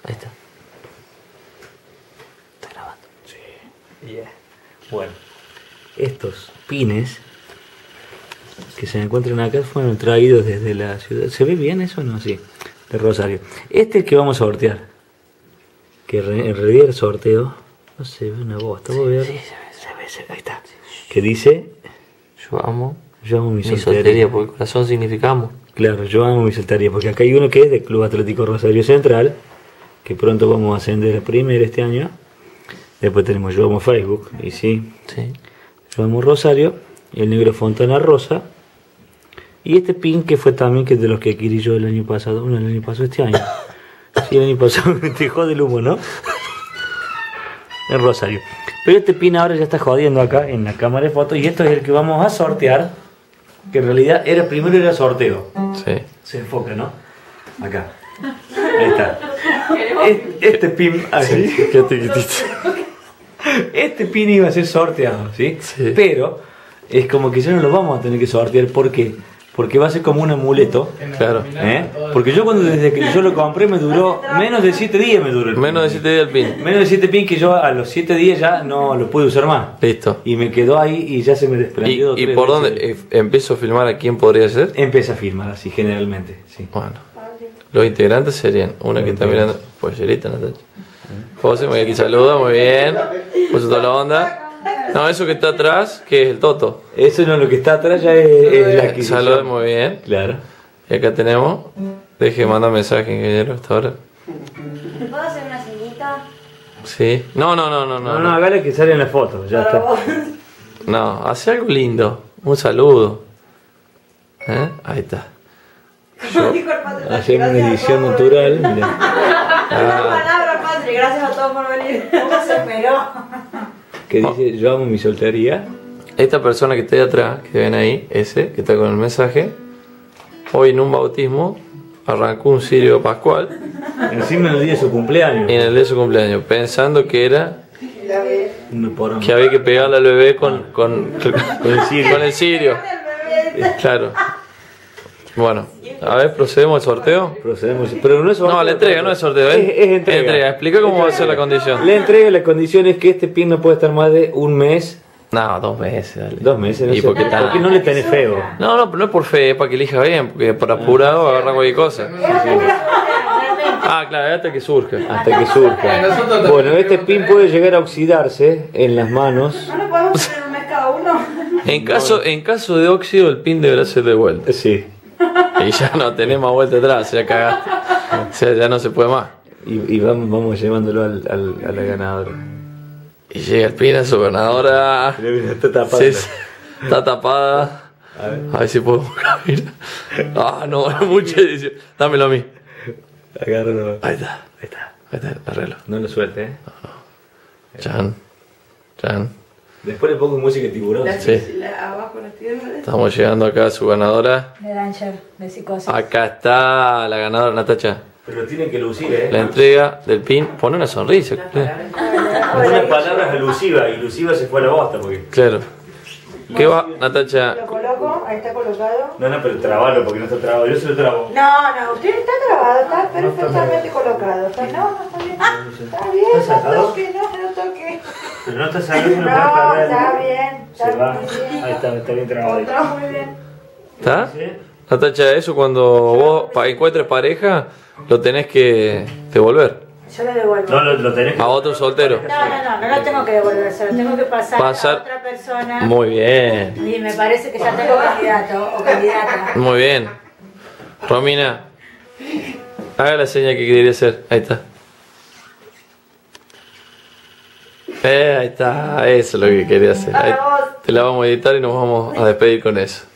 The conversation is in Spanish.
Ahí está. Está grabando. Sí. Yeah. Bueno, estos pines que se encuentran acá fueron traídos desde la ciudad. ¿Se ve bien eso o no? Sí, de Rosario. Este es el que vamos a sortear. Que en realidad el sorteo no se ve una bosta. ¿Vos ves? Sí, Se ve, ahí está. Que dice: Yo amo mi soltería, soltería. porque corazón significa amo. Claro, yo amo mi soltería. Porque acá hay uno que es del Club Atlético Rosario Central, que pronto vamos a ascender a primera este año. Después tenemos Yo Amo Facebook, y sí, Sí. Yo Amo Rosario, y el Negro Fontana Rosa. Y este pin que fue también que de los que adquirí yo el año pasado, no el año pasado, este año. Sí, el año pasado me dejó del humo, ¿no? En Rosario. Pero este pin ahora ya está jodiendo acá en la cámara de fotos, y esto es el que vamos a sortear, que en realidad primero era sorteo. Sí. Se enfoca, ¿no? Acá. Ahí está. Este pin, así. Qué tiquitito. Este pin iba a ser sorteado, ¿sí? Sí. Pero es como que ya no lo vamos a tener que sortear. ¿Por qué? Porque va a ser como un amuleto. Claro. ¿Eh? Porque yo desde que yo lo compré me duró menos de 7 días me duró el pin. Menos de 7 días el pin. Menos de 7 pin que yo a los 7 días ya no lo pude usar más. Listo. Y me quedó ahí y ya se me desprendió. ¿Y por dónde empiezo a filmar a quién podría ser? Empieza a firmar así generalmente, sí. Bueno. Los integrantes serían una que está mirando. Pollerita, Natacha. José, muy aquí saluda, muy bien. Puso toda la onda. No, eso que está atrás, que es el Toto. Eso no, lo que está atrás ya es la que Saluda, muy bien. Claro. Y acá tenemos. Deje mandar mensaje, ingeniero, hasta ahora. ¿Puedo hacer una ceñita? Sí. No, No, hágale que sale en la foto, ya está. No, hace algo lindo. Un saludo. ¿Eh? Ahí está. Hacer una edición natural, mira. Palabra, Patri, gracias a todos por venir. ¿Cómo se esperó? Que dice: Yo amo mi soltería. Esta persona que está ahí atrás, que ven ahí, ese, que está con el mensaje, hoy en un bautismo arrancó un cirio pascual Encima en el día de su cumpleaños. en el de su cumpleaños, pensando que era Un porón. que había que pegarle al bebé con el cirio. con el cirio. Claro. Bueno, a ver, procedemos al sorteo. Procedemos. Pero no es sorteo. No, la entrega, no es sorteo, ¿eh? Es entrega. Explica cómo va a ser la condición. La entrega, la condición es que este pin no puede estar más de un mes. No, 2 meses, dale. 2 meses, no ¿Y sé. por qué tal? Porque no le tenés feo. No, pero no es por fe, es para que elija bien, porque por apurado agarra cualquier cosa. Ah, claro, hasta que surja. Hasta que surja. Bueno, este pin puede llegar a oxidarse en las manos. ¿No le podemos poner un mes cada uno? En caso de óxido, el pin deberá ser devuelto. Sí. Y ya no tenemos vuelta atrás, ya cagaste. O sea, ya no se puede más. Y vamos llevándolo a la ganadora. Y llega el pin a su ganadora. Está tapada. Sí, está tapada. A ver si puedo buscar. Mira. Ah, no, es mucha edición. Dámelo a mí. Agárralo. Ahí está. Ahí está. Ahí está, el arreglo. No lo suelte, Chan. Chan. Después le pongo música de tiburón. Sí. Abajo las tierras. Estamos llegando acá a su ganadora. De Danger, de psicosis. Acá está la ganadora, Natacha. Pero tienen que lucir, La entrega del pin. Pone una sonrisa. Unas palabras alusivas. Y alusiva se fue a la bosta porque. Claro. ¿Qué va, Natacha? Lo coloco, ahí está colocado. No, pero trabalo porque no está trabado. Yo se lo trabo. No, usted está trabado, está perfectamente colocado. Está, no, está bien. Está bien, ¿Está no sacado? toque, no toque. Pero no está saliendo, No, no puede perder. está bien. Se va. Ahí está bien trabado. Otro, muy bien. ¿Está? Natacha, eso cuando vos encuentres pareja, lo tenés que devolver Yo lo devuelvo. No, lo tenés que. a otro soltero. No lo tengo que devolver, se lo tengo que pasar a Pasar. otra persona. Muy bien, Y me parece que ya tengo candidato o candidata. muy bien. Romina, haga la señal que quería hacer. Ahí está. Ahí está, eso es lo que quería hacer. Ahí, te la vamos a editar y nos vamos a despedir con eso.